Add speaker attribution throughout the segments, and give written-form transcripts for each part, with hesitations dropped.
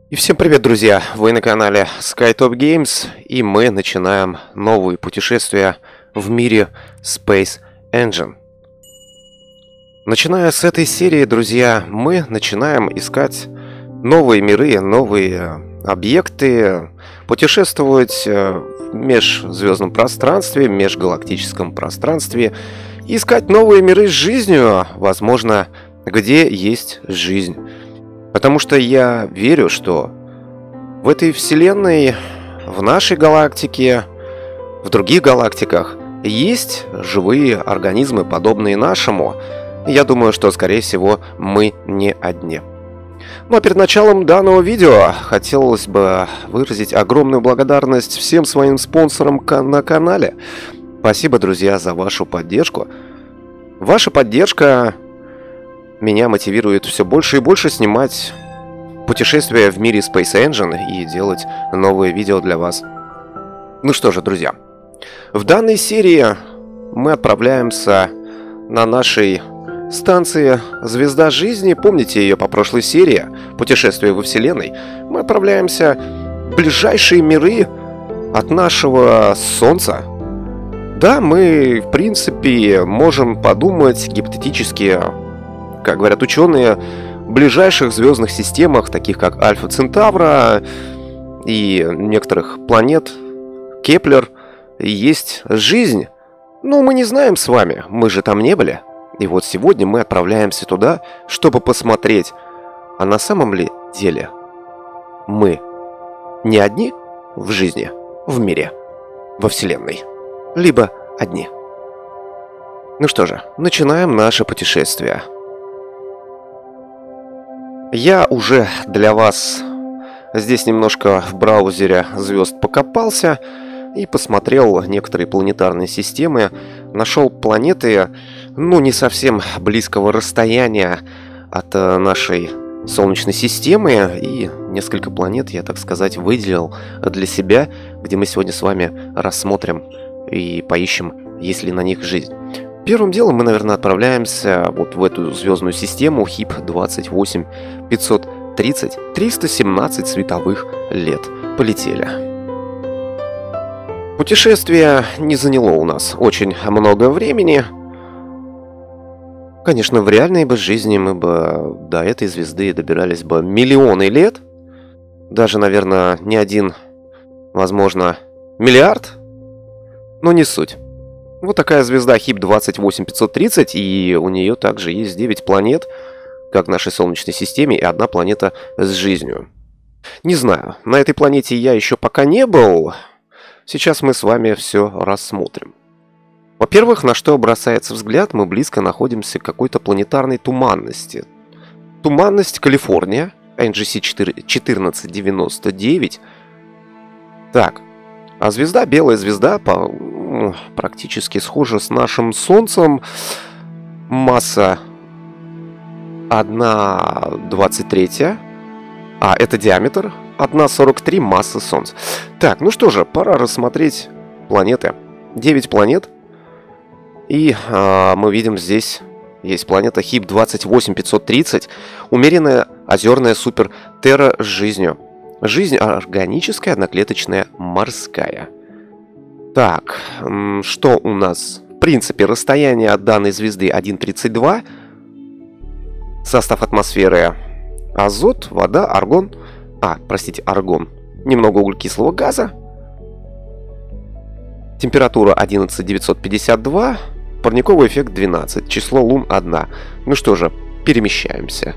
Speaker 1: И всем привет, друзья! Вы на канале SkyTop Games, и мы начинаем новые путешествия в мире Space Engine. Начиная с этой серии, друзья, мы начинаем искать новые миры, новые объекты, путешествовать в межзвездном пространстве, межгалактическом пространстве, искать новые миры с жизнью, возможно, где есть жизнь. Потому что я верю, что в этой вселенной, в нашей галактике, в других галактиках есть живые организмы, подобные нашему. Я думаю, что, скорее всего, мы не одни. Ну а перед началом данного видео хотелось бы выразить огромную благодарность всем своим спонсорам на канале. Спасибо, друзья, за вашу поддержку. Ваша поддержка меня мотивирует все больше и больше снимать путешествия в мире Space Engine и делать новые видео для вас. Ну что же, друзья, в данной серии мы отправляемся на нашей станции Звезда Жизни. Помните ее по прошлой серии «Путешествие во Вселенной»? Мы отправляемся в ближайшие миры от нашего Солнца. Да, мы, в принципе, можем подумать гипотетически, как говорят ученые, в ближайших звездных системах, таких как Альфа Центавра и некоторых планет Кеплер, есть жизнь. Но мы не знаем с вами, мы же там не были. И вот сегодня мы отправляемся туда, чтобы посмотреть, а на самом ли деле мы не одни в жизни, в мире, во Вселенной, либо одни. Ну что же, начинаем наше путешествие. Я уже для вас здесь немножко в браузере звезд покопался и посмотрел некоторые планетарные системы. Нашел планеты, ну, не совсем близкого расстояния от нашей Солнечной системы. И несколько планет я, так сказать, выделил для себя, где мы сегодня с вами рассмотрим и поищем, есть ли на них жизнь. Первым делом мы, наверное, отправляемся вот в эту звездную систему HIP-28530. 317 световых лет. Полетели. Путешествие не заняло у нас очень много времени. Конечно, в реальной бы жизни мы бы до этой звезды добирались бы миллионы лет. Даже, наверное, не один, возможно, миллиард. Но не суть. Вот такая звезда HIP-28530, и у нее также есть 9 планет, как в нашей Солнечной системе, и одна планета с жизнью. Не знаю, на этой планете я еще пока не был. Сейчас мы с вами все рассмотрим. Во-первых, на что бросается взгляд, мы близко находимся к какой-то планетарной туманности. Туманность Калифорния, NGC 1499. Так, а звезда, белая звезда, практически схожа с нашим Солнцем. Масса 1,23. А, это диаметр. 1,43 масса Солнца. Так, ну что же, пора рассмотреть планеты. 9 планет. И мы видим здесь есть планета HIP-28530. Умеренная озерная супер-терра с жизнью. Жизнь органическая, одноклеточная, морская. Так, что у нас? В принципе, расстояние от данной звезды 1,32. Состав атмосферы: азот, вода, аргон. Аргон. Немного углекислого газа. Температура 11952. Парниковый эффект 12. Число лун 1. Ну что же, перемещаемся.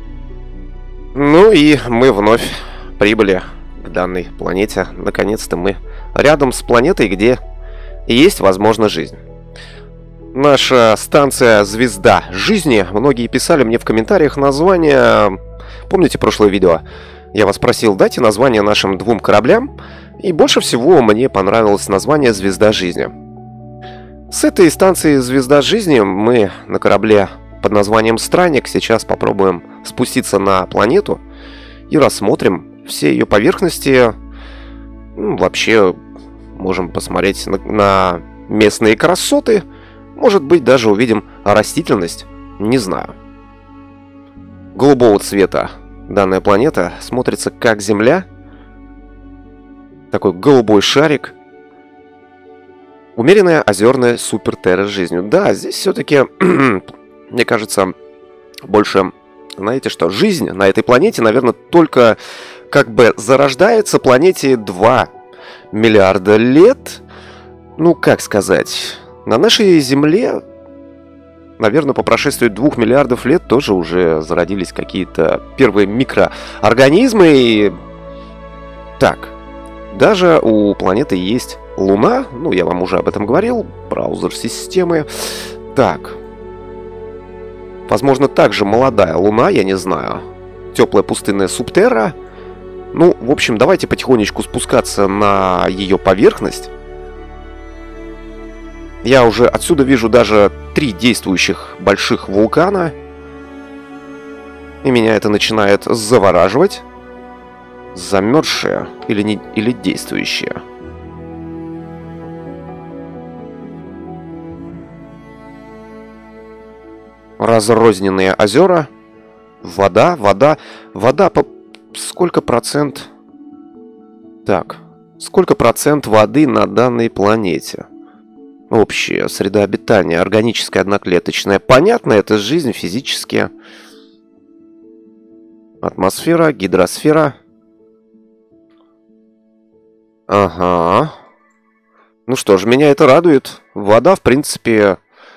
Speaker 1: Ну и мы вновь прибыли к данной планете. Наконец-то мы рядом с планетой, где есть, возможно, жизнь. Наша станция Звезда Жизни. Многие писали мне в комментариях название. Помните прошлое видео? Я вас просил, дайте название нашим 2 кораблям. И больше всего мне понравилось название Звезда Жизни. С этой станции Звезда Жизни мы на корабле под названием Странник сейчас попробуем спуститься на планету и рассмотрим все ее поверхности. Вообще, можем посмотреть на местные красоты. Может быть, даже увидим растительность. Не знаю. Голубого цвета данная планета смотрится как Земля. Такой голубой шарик. Умеренная озерная супер-терра с жизнью. Да, здесь все-таки, мне кажется, больше, знаете что, жизнь на этой планете, наверное, только как бы зарождается планете 2 миллиарда лет. Ну, как сказать, на нашей Земле, наверное, по прошествии 2 миллиардов лет тоже уже зародились какие-то первые микроорганизмы. И... Так, даже у планеты есть Луна. Ну, я вам уже об этом говорил. Браузер системы. Так. Возможно, также молодая Луна, я не знаю. Теплая пустынная субтерра. Ну, в общем, давайте потихонечку спускаться на ее поверхность. Я уже отсюда вижу даже 3 действующих больших вулкана. И меня это начинает завораживать. Замерзшие или действующие. Разрозненные озера. Вода. Сколько процент... Так. Сколько процент воды на данной планете? Общая среда обитания. Органическая, одноклеточная. Понятно, это жизнь физически. Атмосфера, гидросфера. Ага. Ну что ж, меня это радует. Вода, в принципе,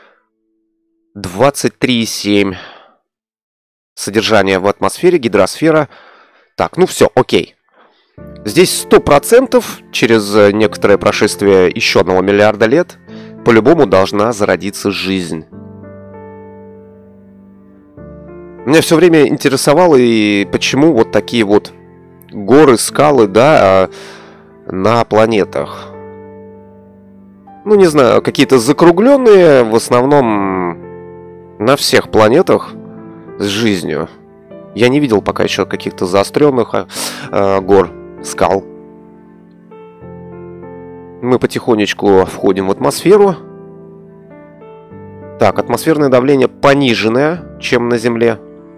Speaker 1: 23,7 содержание в атмосфере, гидросфера. Так, ну все, окей. Здесь 100% через некоторое прошествие еще 1 миллиарда лет по-любому должна зародиться жизнь. Меня все время интересовало, и почему вот такие вот горы, скалы, да, на планетах. Ну, не знаю, какие-то закругленные, в основном на всех планетах с жизнью. Я не видел пока еще каких-то заостренных гор, скал. Мы потихонечку входим в атмосферу. Так, атмосферное давление пониженное, чем на Земле.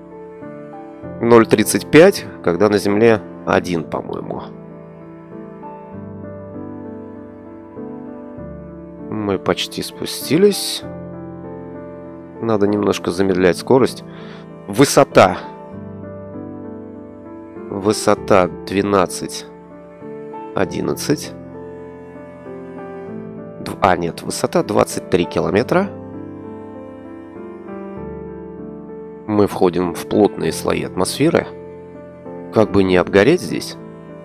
Speaker 1: 0,35, когда на Земле 1, по-моему. Мы почти спустились. Надо немножко замедлять скорость. Высота. Высота 12, 11. Нет, высота 23 километра. Мы входим в плотные слои атмосферы. Как бы не обгореть здесь.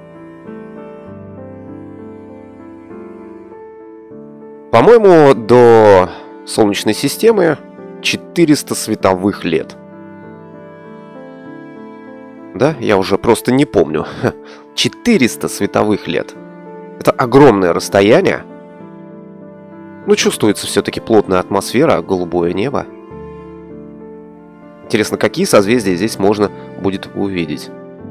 Speaker 1: По-моему, до Солнечной системы 400 световых лет. Да, я уже просто не помню. 400 световых лет. Это огромное расстояние. Но чувствуется все-таки плотная атмосфера, голубое небо. Интересно, какие созвездия здесь можно будет увидеть.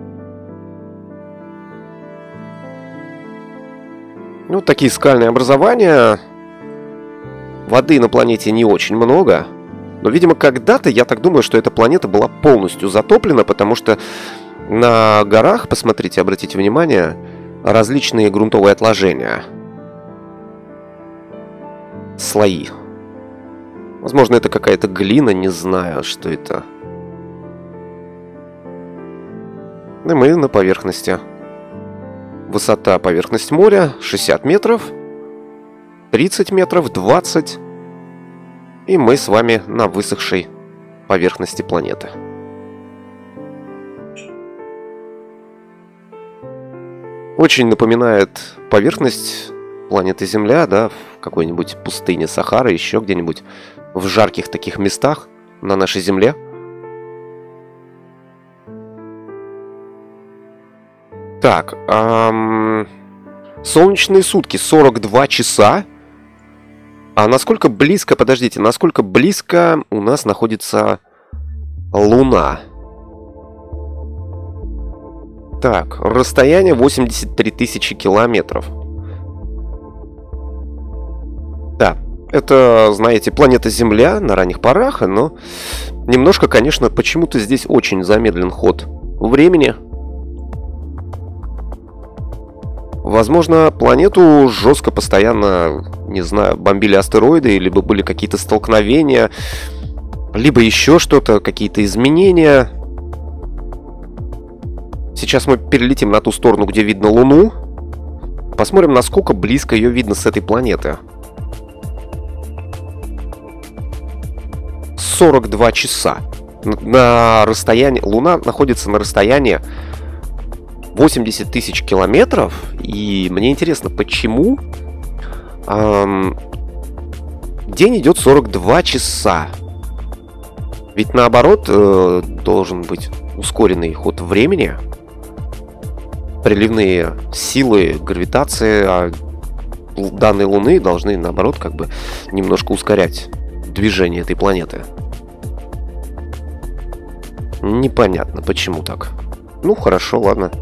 Speaker 1: Ну, такие скальные образования. Воды на планете не очень много. Но, видимо, когда-то, я так думаю, что эта планета была полностью затоплена, потому что на горах, посмотрите, обратите внимание, различные грунтовые отложения. Слои. Возможно, это какая-то глина, не знаю, что это. И мы на поверхности. Высота поверхности моря 60 метров, 30 метров, 20. И мы с вами на высохшей поверхности планеты. Очень напоминает поверхность планеты Земля, да, в какой-нибудь пустыне Сахары, еще где-нибудь в жарких таких местах на нашей Земле. Так, солнечные сутки 42 часа. А насколько близко, подождите, насколько близко у нас находится Луна? Так, расстояние 83 тысячи километров. Да, это, знаете, планета Земля на ранних порах, но немножко, конечно, почему-то здесь очень замедлен ход времени. Возможно, планету жестко постоянно, не знаю, бомбили астероиды, либо были какие-то столкновения, либо еще что-то, какие-то изменения. Сейчас мы перелетим на ту сторону, где видно Луну. Посмотрим, насколько близко ее видно с этой планеты. 42 часа. На расстоянии... Луна находится на расстоянии 80 тысяч километров. И мне интересно, почему день идет 42 часа. Ведь наоборот, должен быть ускоренный ход времени. Приливные силы гравитации данной Луны должны, наоборот, как бы немножко ускорять движение этой планеты. Непонятно, почему так. Ну, хорошо, ладно.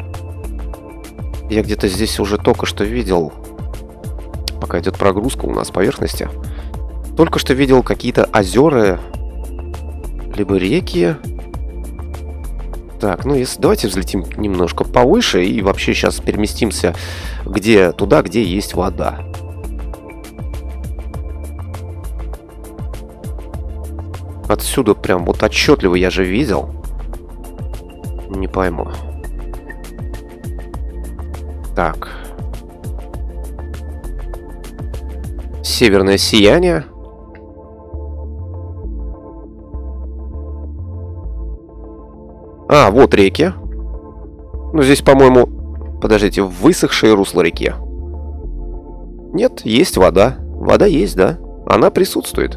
Speaker 1: Я где-то здесь уже только что видел, пока идет прогрузка у нас поверхности, только что видел какие-то озера, либо реки. Так, ну давайте взлетим немножко повыше и вообще сейчас переместимся туда, где есть вода. Отсюда прям вот отчетливо я же видел. Не пойму. Так. Северное сияние. Вот реки. Ну, здесь, по-моему... Подождите, высохшее русло реки. Нет, есть вода. Вода есть, да. Она присутствует.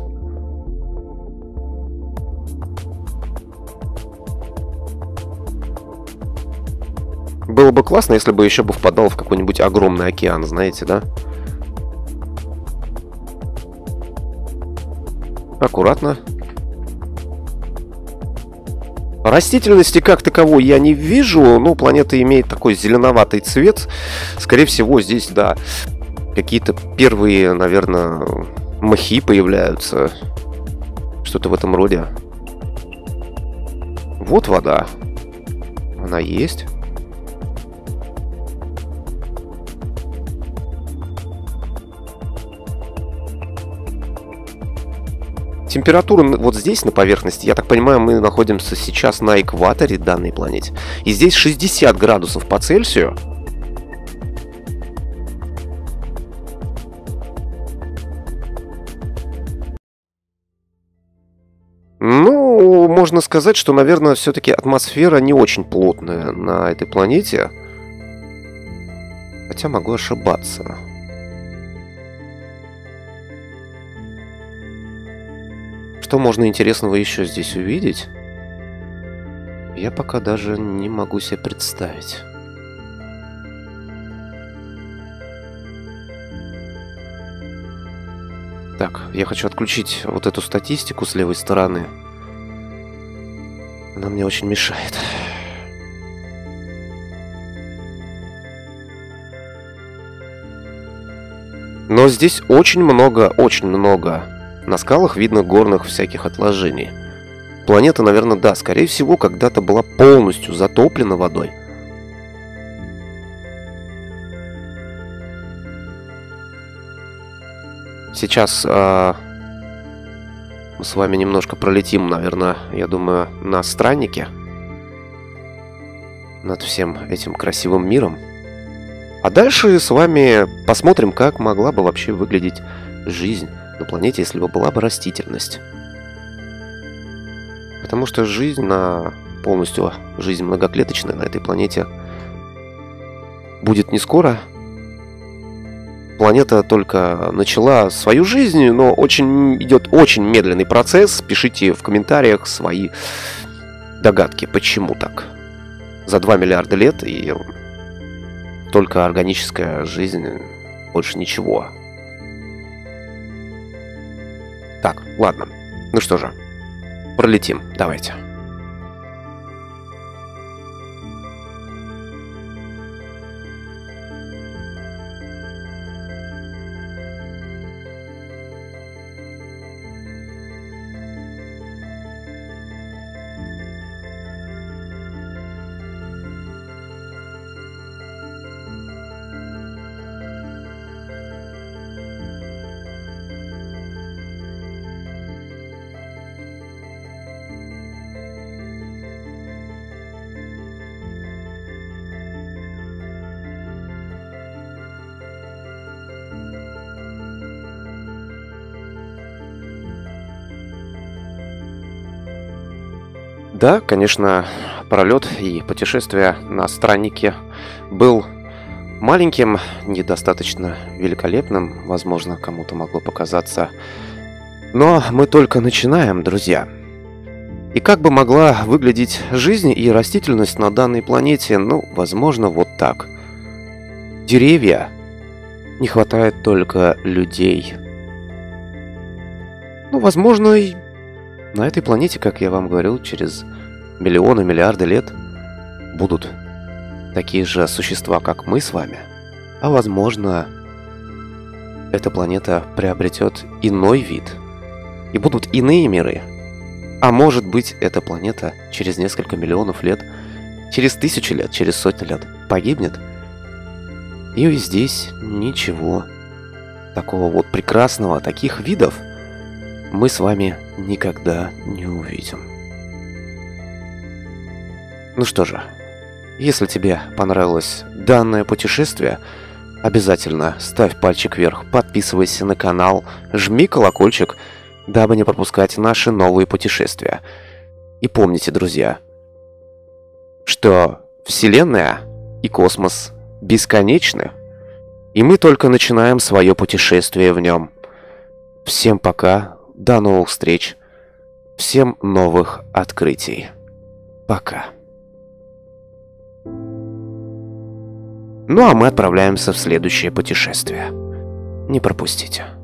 Speaker 1: Было бы классно, если бы еще бы впадал в какой-нибудь огромный океан, знаете, да? Аккуратно. Растительности как таковой я не вижу. Ну, планета имеет такой зеленоватый цвет. Скорее всего, здесь, да, какие-то первые, наверное, мхи появляются. Что-то в этом роде. Вот вода. Она есть. Температура вот здесь, на поверхности, я так понимаю, мы находимся сейчас на экваторе данной планеты. И здесь 60 градусов по Цельсию. Ну, можно сказать, что, наверное, все-таки атмосфера не очень плотная на этой планете. Хотя могу ошибаться. Что можно интересного еще здесь увидеть? Я пока даже не могу себе представить. Так, я хочу отключить вот эту статистику с левой стороны. Она мне очень мешает. Но здесь очень много. На скалах видно горных всяких отложений. Планета, наверное, да, скорее всего, когда-то была полностью затоплена водой. Сейчас мы с вами немножко пролетим, наверное, я думаю, на страннике. Над всем этим красивым миром. А дальше с вами посмотрим, как могла бы вообще выглядеть жизнь на планете, если бы была бы растительность. Потому что жизнь жизнь многоклеточная на этой планете будет не скоро. Планета только начала свою жизнь, но идет очень медленный процесс. Пишите в комментариях свои догадки, почему так. За 2 миллиарда лет и только органическая жизнь, больше ничего. Так, ладно. Ну что же, пролетим. Давайте. Да, конечно, пролет и путешествие на страннике был маленьким, недостаточно великолепным, возможно, кому-то могло показаться. Но мы только начинаем, друзья. И как бы могла выглядеть жизнь и растительность на данной планете? Ну, возможно, вот так. Деревья. Не хватает только людей. Ну, возможно, и на этой планете, как я вам говорил, через миллионы, миллиарды лет будут такие же существа, как мы с вами. А возможно, эта планета приобретет иной вид. И будут иные миры. А может быть, эта планета через несколько миллионов лет, через 1000 лет, через сотни лет погибнет. И здесь ничего такого вот прекрасного, таких видов мы с вами никогда не увидим. Ну что же, если тебе понравилось данное путешествие, обязательно ставь пальчик вверх, подписывайся на канал, жми колокольчик, дабы не пропускать наши новые путешествия. И помните, друзья, что Вселенная и космос бесконечны, и мы только начинаем свое путешествие в нем. Всем пока, до новых встреч, всем новых открытий. Пока. Ну а мы отправляемся в следующее путешествие. Не пропустите.